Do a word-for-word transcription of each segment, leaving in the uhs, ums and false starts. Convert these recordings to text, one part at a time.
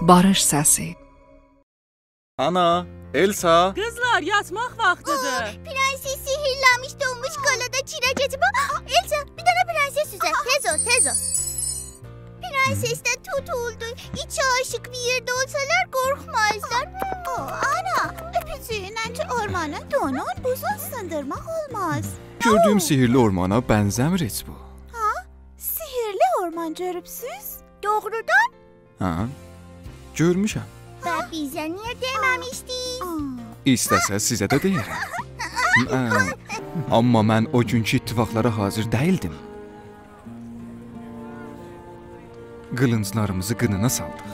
barış səsi. Ana, Elsa. Kızlar yatmak vaktidir. Prenses sihirlenmiş donmuş kalada çirececi bu. Elsa bir tane prenses üzər. Tez ol tez ol. Prenses de tutuldu. İçi aşık bir yerde olsalar korkmazlar. Ana öpücüğüyle ormanı donun uzun sındırmak olmaz. Gördüyüm sihirli ormana bənzəmir heç bu. Sihirli orman görübsüz? Doğrudan? Ha? Görmüşəm. Və bizə niyə deməmişdin? İstəsə sizə də deyərəm. Hə, amma mən o günkü ittifaqlara hazır değildim. Qılınclarımızı qınına saldıq.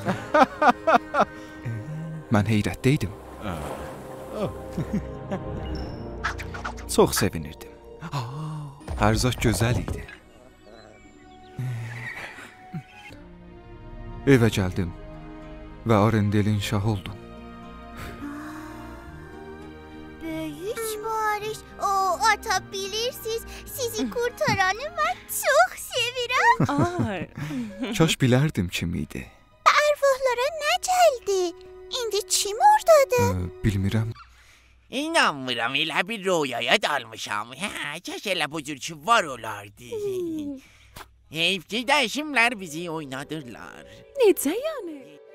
Mən heyrətdəydim. Çox sevinirdim. Hər zat gözəl idi. Evə gəldim və Arendelin şahı oldum. Böyük barış. O ata bilirsiniz sizi kurtaranı ben çok sevirəm. Ay. Kaş bilərdim kim idi. Arvahlara nə gəldi? İndi kim oradadır? Ee, bilmirəm. İnanmıram, elə bir rüyaya dalmışam. Hə, kaş elə bu cür ki var olardı. Heyf ki dəyişimlər bizi oynadırlar. Necə yəni?